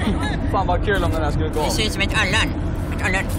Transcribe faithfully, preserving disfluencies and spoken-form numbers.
Fan vad kul om den här skulle gå. Det ser ut som ett öllön. Ett öllön.